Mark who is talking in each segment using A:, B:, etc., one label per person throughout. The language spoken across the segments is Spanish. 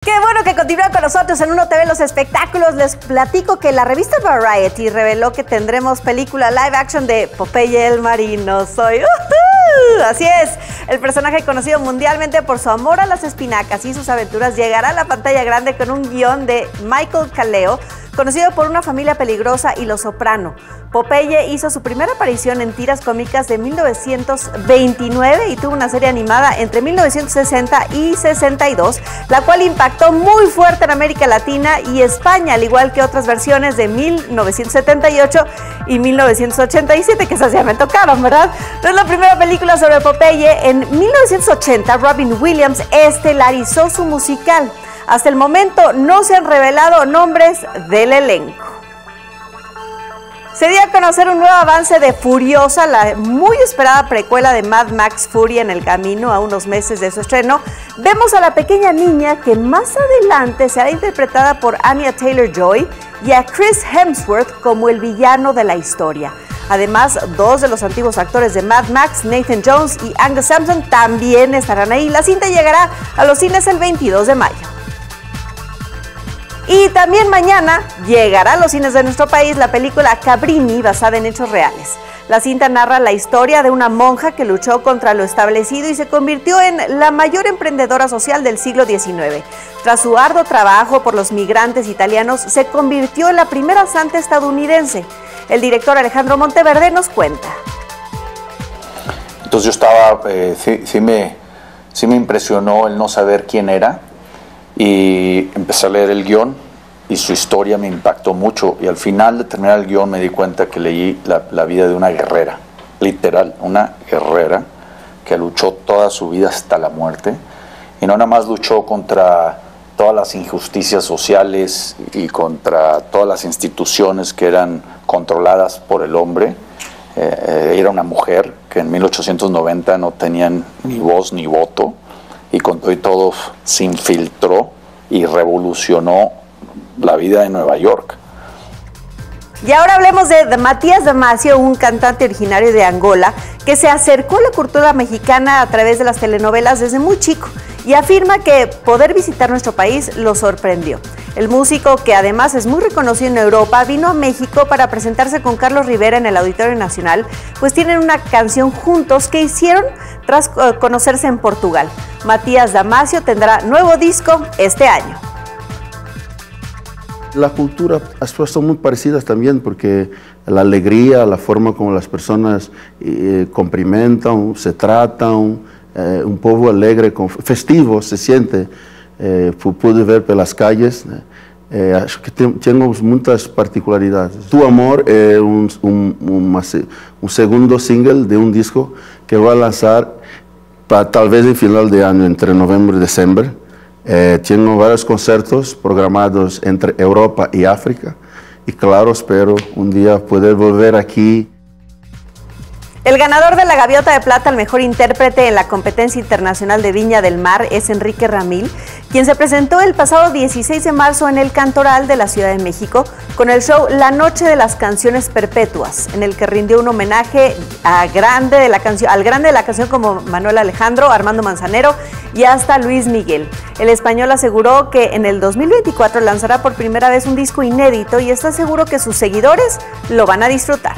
A: Qué bueno que continúan con nosotros en Uno TV Los Espectáculos. Les platico que la revista Variety reveló que tendremos película live action de Popeye el Marino. Así es, el personaje conocido mundialmente por su amor a las espinacas y sus aventuras llegará a la pantalla grande con un guión de Michael Caleo, conocido por Una familia peligrosa y Los Soprano. Popeye hizo su primera aparición en tiras cómicas de 1929 y tuvo una serie animada entre 1960 y 62, la cual impactó muy fuerte en América Latina y España, al igual que otras versiones de 1978 y 1987, que esas ya me tocaron, ¿verdad? No es la primera película sobre Popeye. En 1980, Robin Williams estelarizó su musical. Hasta el momento no se han revelado nombres del elenco. Se dio a conocer un nuevo avance de Furiosa, la muy esperada precuela de Mad Max Fury en el camino a unos meses de su estreno. Vemos a la pequeña niña que más adelante será interpretada por Anya Taylor-Joy y a Chris Hemsworth como el villano de la historia. Además, dos de los antiguos actores de Mad Max, Nathan Jones y Angus Sampson, también estarán ahí. La cinta llegará a los cines el 22 de mayo. Y también mañana llegará a los cines de nuestro país la película Cabrini, basada en hechos reales. La cinta narra la historia de una monja que luchó contra lo establecido y se convirtió en la mayor emprendedora social del siglo XIX. Tras su arduo trabajo por los migrantes italianos, se convirtió en la primera santa estadounidense. El director Alejandro Monteverde nos cuenta.
B: Entonces yo estaba, sí me impresionó el no saber quién era. Y empecé a leer el guión y su historia me impactó mucho. Y al final de terminar el guión me di cuenta que leí la vida de una guerrera, literal, una guerrera que luchó toda su vida hasta la muerte. Y no nada más luchó contra todas las injusticias sociales y contra todas las instituciones que eran controladas por el hombre. Era una mujer que en 1890 no tenían ni voz ni voto. Y con todo se infiltró y revolucionó la vida de Nueva York.
A: Y ahora hablemos de Matías Damasio, un cantante originario de Angola que se acercó a la cultura mexicana a través de las telenovelas desde muy chico y afirma que poder visitar nuestro país lo sorprendió. El músico, que además es muy reconocido en Europa, vino a México para presentarse con Carlos Rivera en el Auditorio Nacional, pues tienen una canción juntos que hicieron tras conocerse en Portugal. Matías Damasio tendrá nuevo disco este año.
C: La cultura, las cosas son muy parecidas también, porque la alegría, la forma como las personas cumprimentam, se tratan, un povo alegre, festivo se siente. Pude ver pelas calles, acho que temos muitas particularidades. Tu Amor é um segundo single de um disco que vai lançar para talvez em final de ano, entre novembro e dezembro. Tenho vários concertos programados entre Europa e África e claro, espero um dia poder volver aqui.
A: El ganador de la Gaviota de Plata al mejor intérprete en la competencia internacional de Viña del Mar es Enrique Ramil, quien se presentó el pasado 16 de marzo en el Cantoral de la Ciudad de México con el show La Noche de las Canciones Perpetuas, en el que rindió un homenaje al grande de la canción como Manuel Alejandro, Armando Manzanero y hasta Luis Miguel. El español aseguró que en el 2024 lanzará por primera vez un disco inédito y está seguro que sus seguidores lo van a disfrutar.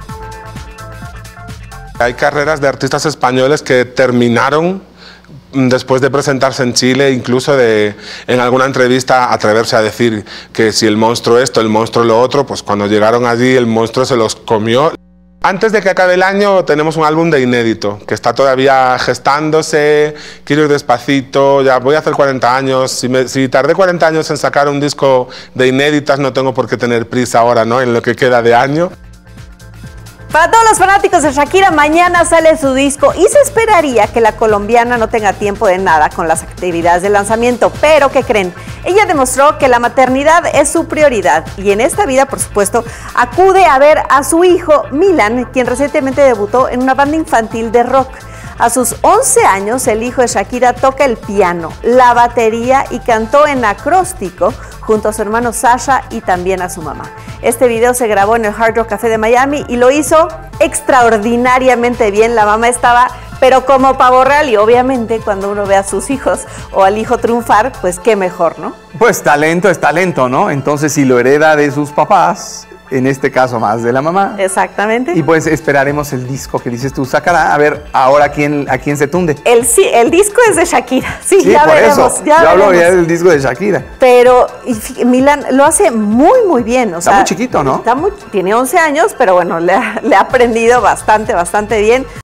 D: Hay carreras de artistas españoles que terminaron después de presentarse en Chile, incluso en alguna entrevista atreverse a decir que si el monstruo esto, el monstruo lo otro, pues cuando llegaron allí el monstruo se los comió. Antes de que acabe el año tenemos un álbum de inédito, que está todavía gestándose, quiero ir despacito, ya voy a hacer 40 años, si tardé 40 años en sacar un disco de inéditas, no tengo por qué tener prisa ahora, ¿no?, en lo que queda de año.
A: Para todos los fanáticos de Shakira, mañana sale su disco y se esperaría que la colombiana no tenga tiempo de nada con las actividades de lanzamiento, pero ¿qué creen? Ella demostró que la maternidad es su prioridad y en esta vida, por supuesto, acude a ver a su hijo Milan, quien recientemente debutó en una banda infantil de rock. A sus 11 años, el hijo de Shakira toca el piano, la batería y cantó en acróstico junto a su hermano Sasha y también a su mamá. Este video se grabó en el Hard Rock Café de Miami y lo hizo extraordinariamente bien. La mamá estaba pero como pavo real, y obviamente cuando uno ve a sus hijos o al hijo triunfar, pues qué mejor, ¿no?
E: Pues talento es talento, ¿no? Entonces si lo hereda de sus papás, en este caso más de la mamá.
A: Exactamente.
E: Y pues esperaremos el disco que dices tú sacará, a ver ahora a quién se tunde.
A: El disco es de Shakira, sí, ya
E: por
A: veremos.
E: Eso. Yo hablo ya del disco de Shakira.
A: Pero Milan lo hace muy, muy bien.
E: Está muy chiquito, ¿no?
A: Tiene 11 años, pero bueno, le ha aprendido bastante bien.